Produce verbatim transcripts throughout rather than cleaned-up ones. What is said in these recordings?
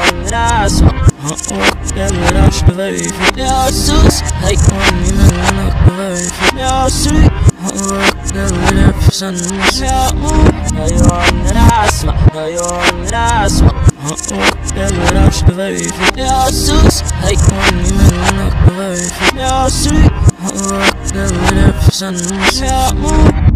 يوم راسمة يلا رش ضيفي يا سوس هاي أمي منك ضيفي يا سوي يلا نفس النص يا مو يوم راسمة يوم راسمة يلا رش ضيفي يا سوس هاي أمي منك ضيفي يا سوي يلا نفس النص يا مو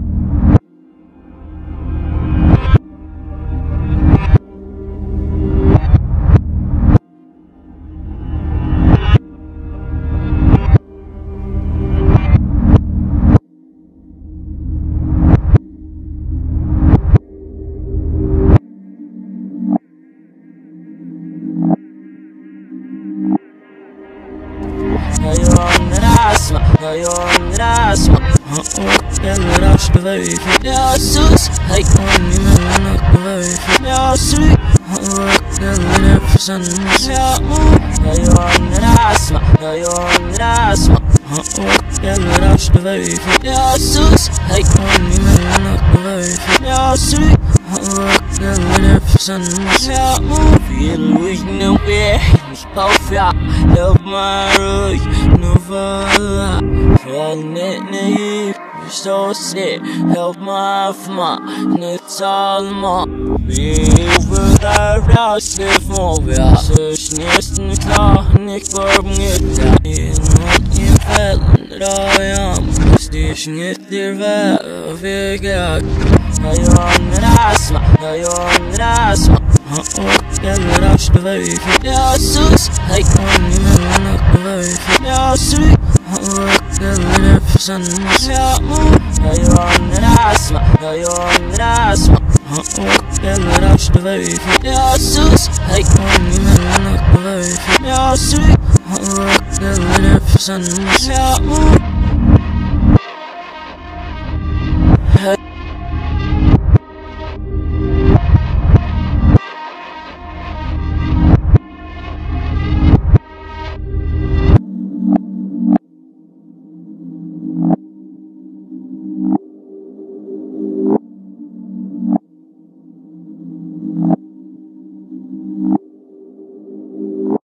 يوم راسمة يوم راسمة يلا رش ضيفي يا سوس هاي أمي منك ضيفي يا سوي يلا نفس النص يا مو يوم راسمة يوم راسمة يلا رش ضيفي يا سوس هاي أمي منك ضيفي يا سوي يلا نفس النص يا مو في الوجن وبيح مش طوفع لو ما روي نفلا فالنقني مش توسي لو ما أفمع نتعلمع بيوفر راس كيف موبيع سوش نيست نطلع نكبر بنتع ينفل رايام مستيش نتدير في قاك يوم راسمة يوم راسمة يلا رش ضيفي يا سوس هاي أمي منك ضيفي يا سوي يلا نفس النص يا مو يوم راسمة يوم راسمة يلا رش ضيفي يا سوس هاي أمي منك ضيفي يا سوي يلا نفس النص يا مو